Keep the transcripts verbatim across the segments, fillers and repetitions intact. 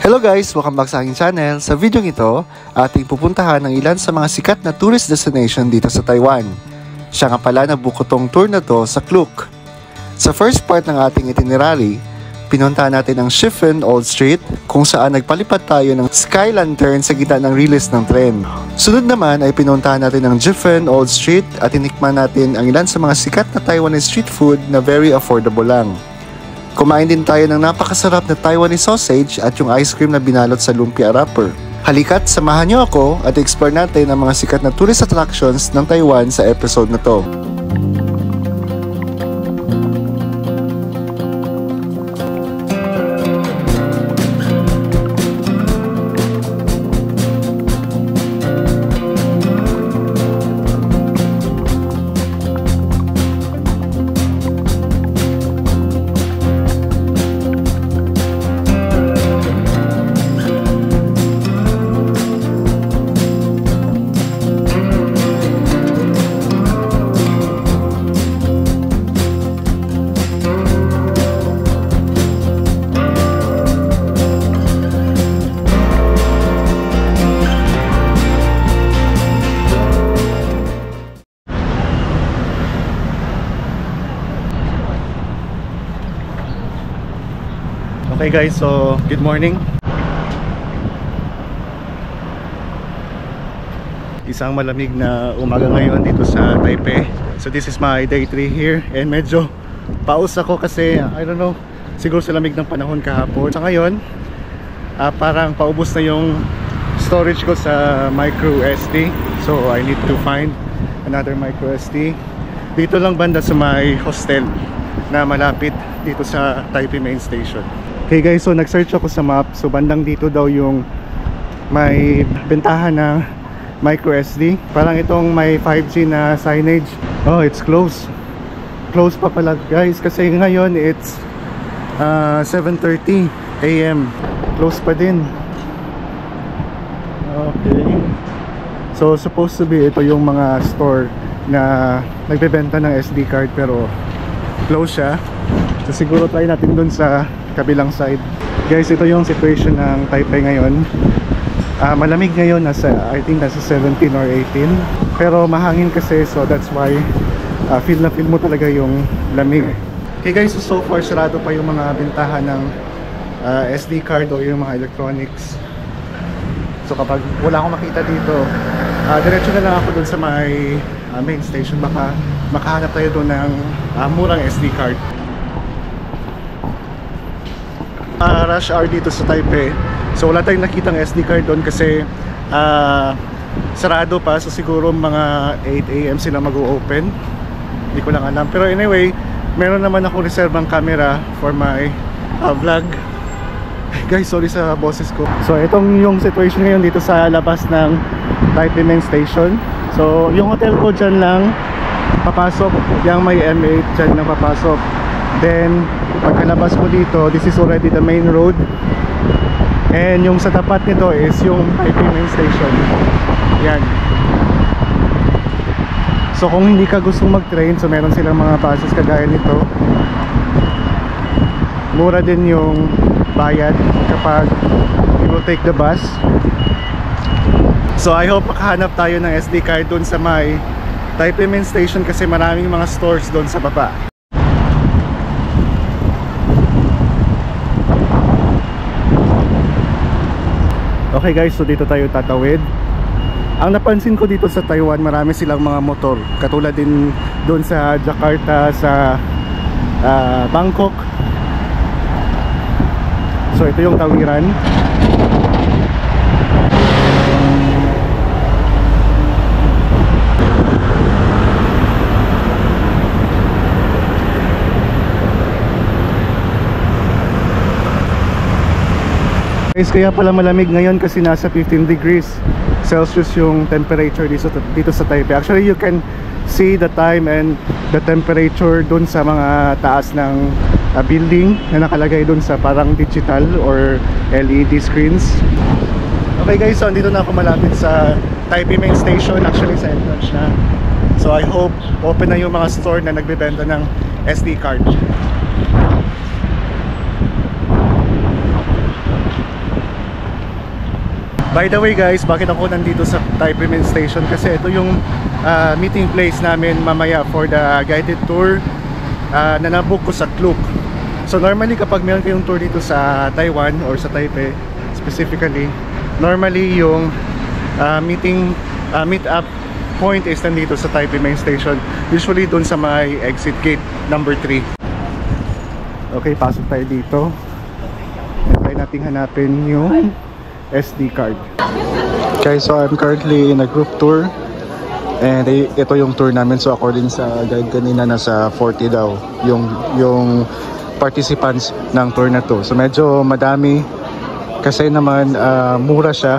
Hello guys! Welcome back sa aking channel. Sa video ito, ating pupuntahan ang ilan sa mga sikat na tourist destination dito sa Taiwan. Siya nga pala nabuko tong tour na to sa Klook. Sa first part ng ating itinerary, pinuntahan natin ang Shifen Old Street kung saan nagpalipad tayo ng Sky Lantern sa gitna ng release ng tren. Sunod naman ay pinuntahan natin ang Jifen Old Street at tinikman natin ang ilan sa mga sikat na Taiwanese street food na very affordable lang. Kumain din tayo ng napakasarap na Taiwanese sausage at yung ice cream na binalot sa lumpia wrapper. Halika't samahan niyo ako at explore natin ang mga sikat na tourist attractions ng Taiwan sa episode na to. Okay guys, so good morning. Isang malamig na umaga ngayon dito sa Taipei. So this is my day three here and medyo paus ako kasi I don't know, siguro sa lamig ng panahon kahapon. Sa ngayon, uh, parang paubos na yung storage ko sa micro S D. So I need to find another micro S D. Dito lang banda sa my hostel na malapit dito sa Taipei Main Station. Okay guys, so nag-search ako sa map. So bandang dito daw yung may bentahan ng micro S D. Parang itong may five G na signage. Oh, it's closed. Closed pa pala guys kasi ngayon it's uh, seven thirty A M Closed pa din. Okay. So supposed to be ito yung mga store na nagbebenta ng S D card pero closed siya. So siguro try natin dun sa kabilang side. Guys, ito yung situation ng Taipei ngayon. uh, Malamig ngayon, nasa, I think nasa seventeen or eighteen. Pero mahangin kasi, so that's why uh, feel na feel mo talaga yung lamig. Okay guys, so, so far sarado pa yung mga bentahan ng uh, S D card o yung mga electronics. So kapag wala akong makita dito, uh, diretso na lang ako dun sa may uh, main station. Baka makahanap tayo dun ng uh, murang S D card. Uh, rush hour dito sa Taipei, so wala tayong nakitang S D card doon kasi uh, sarado pa. So siguro mga eight A M sila mag-o-open, hindi ko lang alam. Pero anyway, meron naman akong reservang camera for my uh, vlog. Guys, sorry sa boses ko. So itong yung situation ngayon dito sa labas ng Taipei Main Station. So yung hotel ko dyan lang papasok, yung may M eight dyan lang papasok. Then pagkalabas mo dito, this is already the main road. And yung sa tapat nito is yung Taipei Main Station. Yan. So kung hindi ka gustong mag-train, so meron silang mga buses kagaya nito. Mura din yung bayad kapag you will take the bus. So I hope makahanap tayo ng S D card dun sa may Taipei Main Station kasi maraming mga stores dun sa baba. Okay guys, so dito tayo tatawid. Ang napansin ko dito sa Taiwan, marami silang mga motor. Katulad din doon sa Jakarta, sa uh, Bangkok. So ito yung tawiran. Guys, kaya pala malamig ngayon kasi nasa fifteen degrees Celsius yung temperature dito, dito sa Taipei. Actually, you can see the time and the temperature dun sa mga taas ng uh, building na nakalagay dun sa parang digital or L E D screens. Okay guys, so andito na ako malapit sa Taipei Main Station, actually sa entrance na. So I hope open na yung mga store na nagbebenta ng S D card. By the way guys, bakit ako nandito sa Taipei Main Station? Kasi ito yung uh, meeting place namin mamaya for the guided tour uh, na nabook ko sa Klook. So normally kapag meron kayong tour dito sa Taiwan or sa Taipei specifically, normally yung uh, meeting uh, meet up point is nandito sa Taipei Main Station. Usually dun sa may exit gate number three. Okay, pasok tayo dito. And try natin hanapin yung S D card. Okay, so I'm currently in a group tour. And ito yung tour namin. So according sa guide kanina, nasa forty daw yung, yung participants ng tour na to. So medyo madami. Kasi naman uh, mura siya.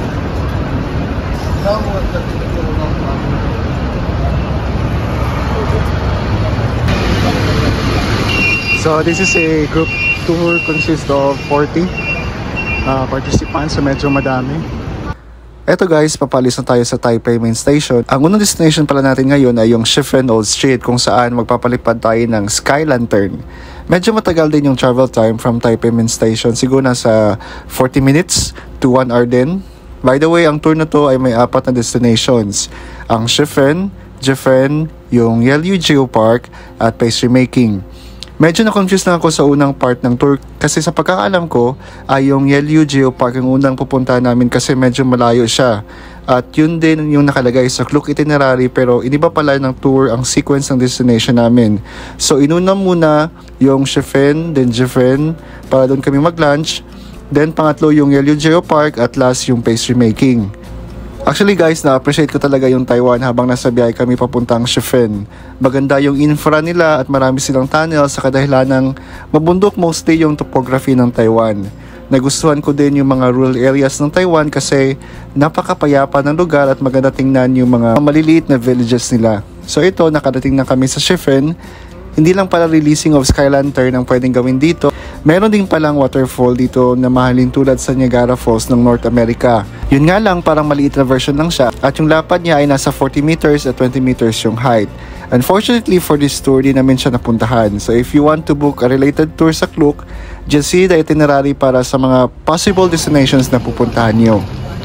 So this is a group tour, consists of forty uh, participants, so medyo madami. Eto guys, papalis na tayo sa Taipei Main Station. Ang unang destination pala natin ngayon ay yung Shifen Old Street, kung saan magpapalipad tayo ng Sky Lantern. Medyo matagal din yung travel time from Taipei Main Station, siguro nasa forty minutes to one hour din. By the way, ang tour na to ay may apat na destinations. Ang Shifen, Jifen, yung Yelyu Geopark at pastry making. Medyo na-confuse na ako sa unang part ng tour kasi sa pagkakaalam ko ay yung Yelyu Geopark yung unang pupunta namin kasi medyo malayo siya. At yun din yung nakalagay sa Klook itinerary, pero iniba pala ng tour ang sequence ng destination namin. So inuna muna yung Shifen, then Jifen para doon kami mag-lunch. Then pangatlo yung Yelyu Geopark at last yung pastry making. Actually guys, na-appreciate ko talaga yung Taiwan habang nasa biyahe kami papuntang Shifen. Maganda yung infra nila at marami silang tunnel sa kadahilan ng mabundok mostly yung topography ng Taiwan. Nagustuhan ko din yung mga rural areas ng Taiwan kasi napakapayapa ng lugar at maganda tingnan yung mga maliliit na villages nila. So ito, nakadating na kami sa Shifen. Hindi lang pala releasing of Sky Lantern ang pwedeng gawin dito. Meron din palang waterfall dito na mahalin tulad sa Niagara Falls ng North America. Yun nga lang, parang maliit na version lang siya. At yung lapad niya ay nasa forty meters at twenty meters yung height. Unfortunately for this tour, di namin siya napuntahan. So if you want to book a related tour sa Klook, just see the itinerary para sa mga possible destinations na pupuntahan nyo.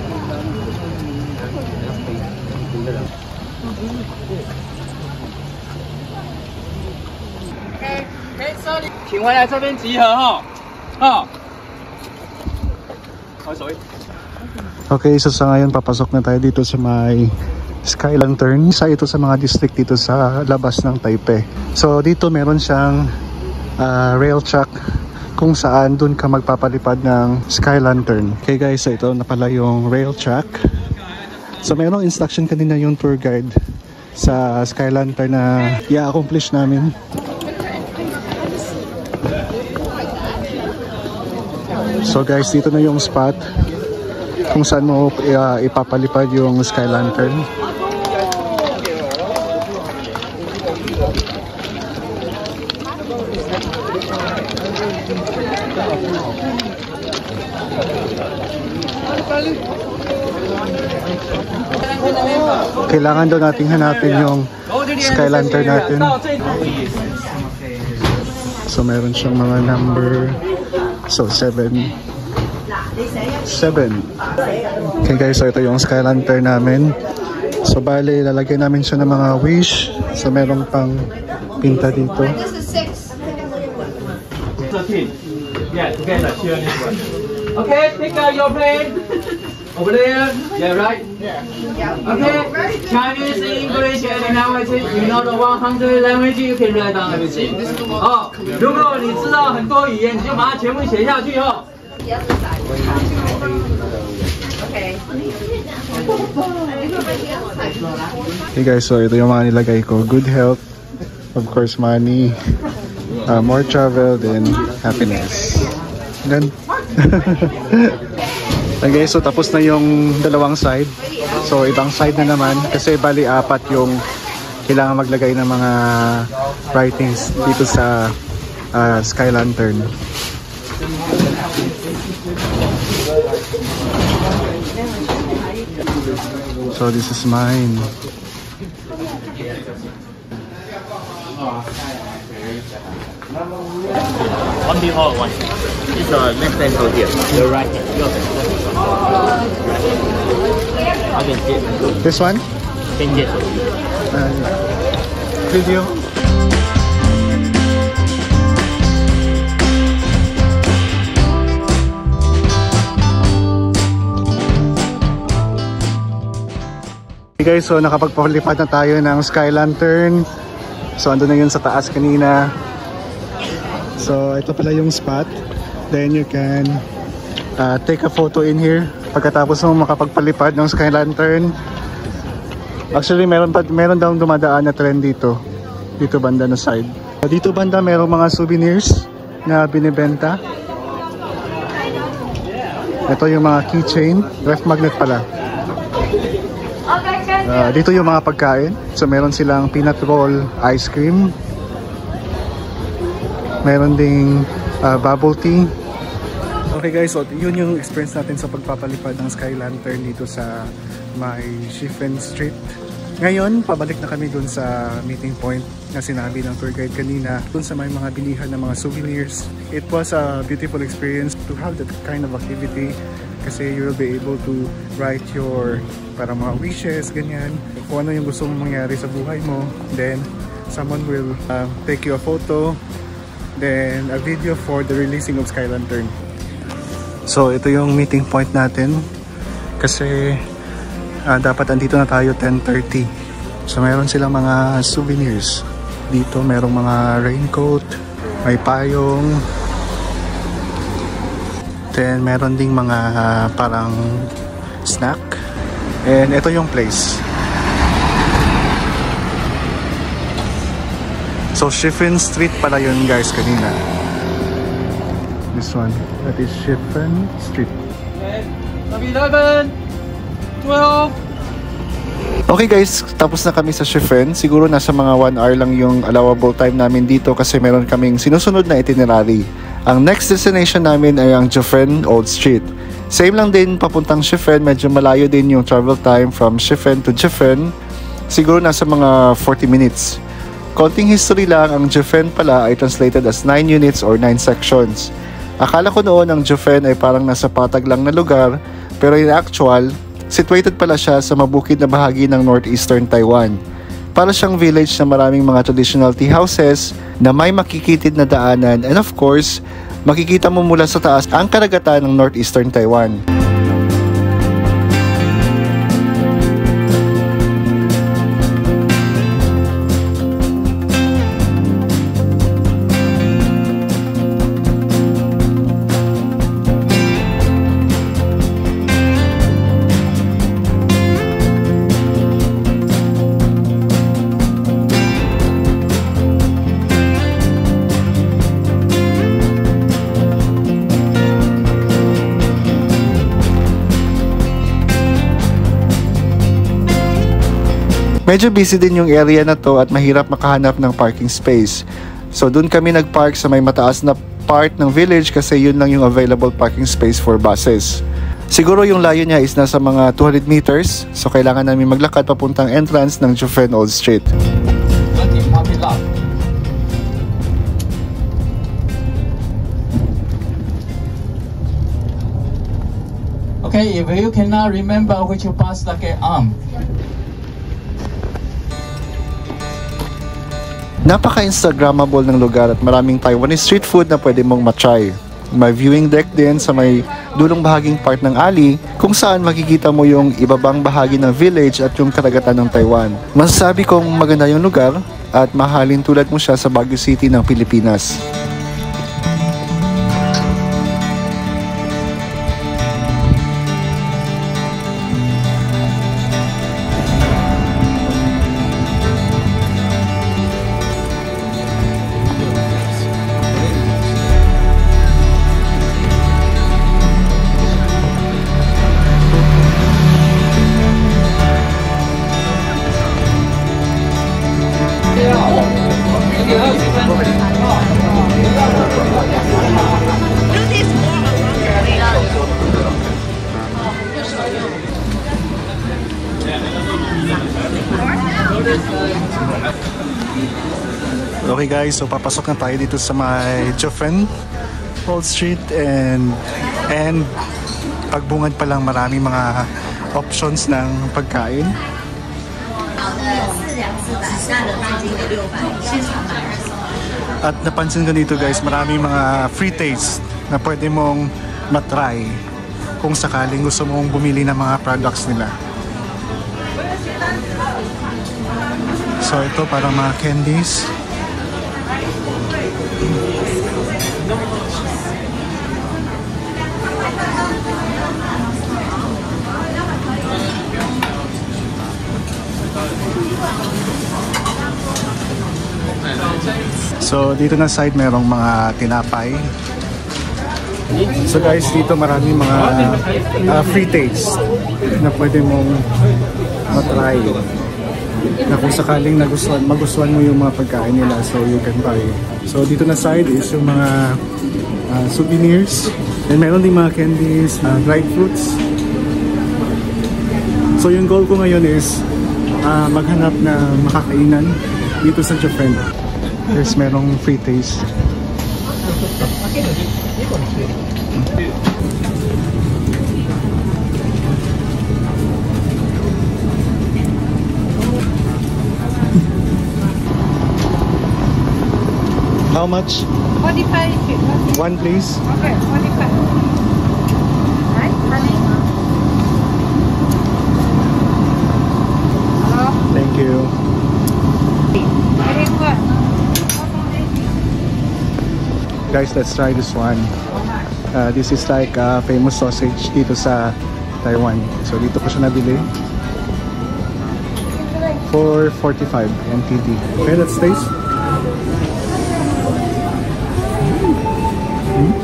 Okay, so sa ngayon papasok na tayo dito sa may Sky Lantern. Isa ito sa mga district dito sa labas ng Taipei. So dito meron siyang uh, rail track kung saan dun ka magpapalipad ng Sky Lantern. Okay guys, so ito na pala yung rail track. So mayroong instruction kanina yung tour guide sa Sky Lantern na i-accomplish namin. So guys, dito na yung spot kung saan mo uh, ipapalipad yung Sky Lantern. Kailangan daw nating hanapin yung Sky Lantern natin. So meron siyang mga number. So seven seven. Okay guys, so ito yung Sky Lantern namin. So bali, lalagyan namin siya ng mga wish. So meron pang pinta dito. Yeah, together. Okay, pick up your plane. Over there. Yeah, right? Yeah. Okay. Chinese, English, and language. You know the one hundred language, you can write down everything. 好，如果你知道很多语言，你就把它全部写下去哦。 Okay guys, so ito yung mga nilagay ko. Good health, of course money, uh, more travel, then happiness. Then okay, so tapos na yung dalawang side. So ibang side na naman kasi bali apat yung kailangan maglagay ng mga writings dito sa uh, Sky Lantern. So this is mine. One before one. It's uh, next time go here. You're right. You're right. I can see it. This one? Ten years old. Uh, video. Okay guys, so nakapagpalipad na tayo ng Sky Lantern. So ando na yun sa taas kanina. So ito pala yung spot. Then you can uh, take a photo in here pagkatapos mo makapagpalipad ng Sky Lantern. Actually meron, pa, meron daw dumadaan na trend dito. Dito banda na side. Dito banda merong mga souvenirs na binibenta. Ito yung mga keychain. Ref magnet pala. Uh, dito yung mga pagkain. So meron silang peanut roll ice cream. Meron ding uh, bubble tea. Okay guys, so yun yung experience natin sa pagpapalipad ng Sky Lantern dito sa may Shifen Street. Ngayon, pabalik na kami dun sa meeting point na sinabi ng tour guide kanina. Dun sa may mga bilihan ng mga souvenirs. It was a beautiful experience to have that kind of activity. Kasi you will be able to write your para mga wishes, ganyan. Kung ano yung gusto mong mangyari sa buhay mo. Then, someone will uh, take you a photo. Then, a video for the releasing of Sky Lantern. So, ito yung meeting point natin. Kasi, uh, dapat andito na tayo ten thirty. So, meron silang mga souvenirs. Dito, merong mga raincoat, may payong. Then, meron ding mga uh, parang snack. And ito yung place. So, Shifen Street pala yun guys kanina. This one. That is Shifen Street. eleven, twelve. Okay guys, tapos na kami sa Shifen. Siguro nasa mga one hour lang yung allowable time namin dito kasi meron kaming sinusunod na itinerary. Ang next destination namin ay ang Jiufen Old Street. Same lang din papuntang Shifen, medyo malayo din yung travel time from Shifen to Jiufen. Siguro nasa mga forty minutes. Konting history lang, ang Jiufen pala ay translated as nine units or nine sections. Akala ko noon ang Jiufen ay parang nasa patag lang na lugar, pero in actual, situated pala siya sa mabukid na bahagi ng northeastern Taiwan. Para siyang village na maraming mga traditional tea houses na may makikitid na daanan and of course, makikita mo mula sa taas ang karagatan ng northeastern Taiwan. Medyo busy din yung area na to at mahirap makahanap ng parking space. So dun kami nagpark sa may mataas na part ng village kasi yun lang yung available parking space for buses. Siguro yung layo niya is nasa mga two hundred meters. So kailangan namin maglakad papuntang entrance ng Jiufen Old Street. Okay, if you cannot remember which bus like arm. Napaka-instagrammable ng lugar at maraming Taiwanese street food na pwede mong matry. May viewing deck din sa may dulong bahaging part ng alley kung saan makikita mo yung ibabang bahagi ng village at yung karagatan ng Taiwan. Masasabi kong maganda yung lugar at mahalin tulad mo siya sa Baguio City ng Pilipinas. Okay guys, so papasok na tayo dito sa may Jiufen. Old Street and and pagbungad pa lang maraming mga options ng pagkain. At napansin ko dito guys, maraming mga free taste na pwede mong matry kung sakaling gusto mong bumili ng mga products nila. So ito para mga candies. So dito na side merong mga tinapay. So guys, dito maraming mga uh, free taste na pwede mong matry. Na kung sakaling nagustuhan, magustuhan mo yung mga pagkain nila, so you can buy. So dito na side is yung mga uh, souvenirs. And meron din mga candies, uh, dried fruits. So yung goal ko ngayon is uh, maghanap na makakainan dito sa Japan. There's merong free taste. How much? forty-five. One please. Okay, forty-five. Right, honey? Hello? Thank you. Very good. Guys, let's try this one. Uh, this is like a famous sausage dito sa Taiwan. So dito ko siya nabili. four forty-five N T D. Okay, let's taste. Mm.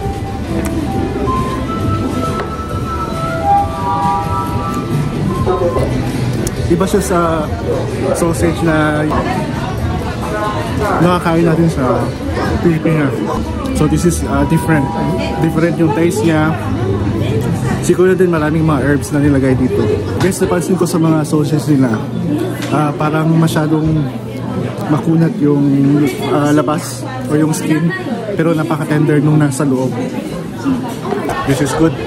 Iba siya sa sausage na nakakain natin sa Pilipinas. So this is uh, different. Different yung taste niya. Siguro din maraming mga herbs na nilagay dito. Guys, napansin ko sa mga sausage nila, uh, parang masyadong makunat yung uh, labas o yung skin, pero napaka-tender nung nasa loob. This is good.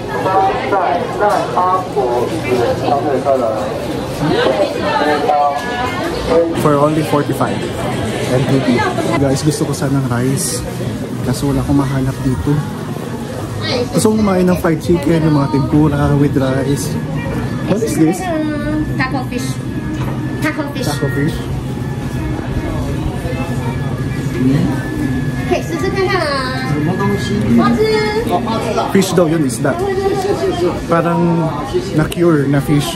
For only forty-five N T D. Guys, gusto ko sanang rice kasi wala akong mahanap dito. Gusto kong kumain ng fried chicken, yung mga tempura with rice. What is this? Taco fish. Taco fish. Taco fish. Fish daw yun, isda. Parang na-cure na fish.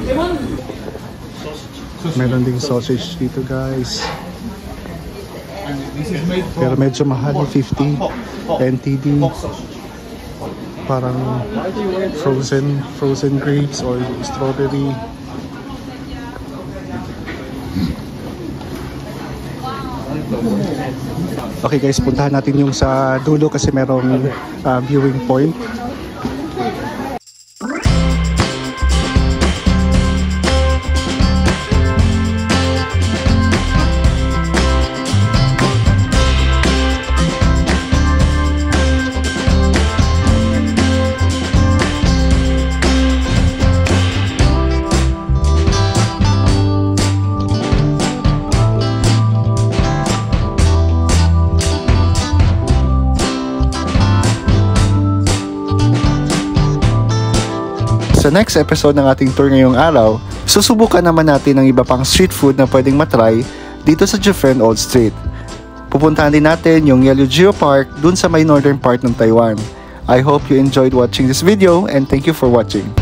Meron ding sausage dito guys. Pero medyo mahal, fifty N T D. Parang frozen frozen grapes or strawberry. Okay guys, puntahan natin yung sa dulo kasi merong uh, viewing point. Sa next episode ng ating tour ngayong araw, susubukan naman natin ang iba pang street food na pwedeng matry dito sa Jiufen Old Street. Pupuntahan din natin yung Yellow Geopark dun sa may northern part ng Taiwan. I hope you enjoyed watching this video and thank you for watching.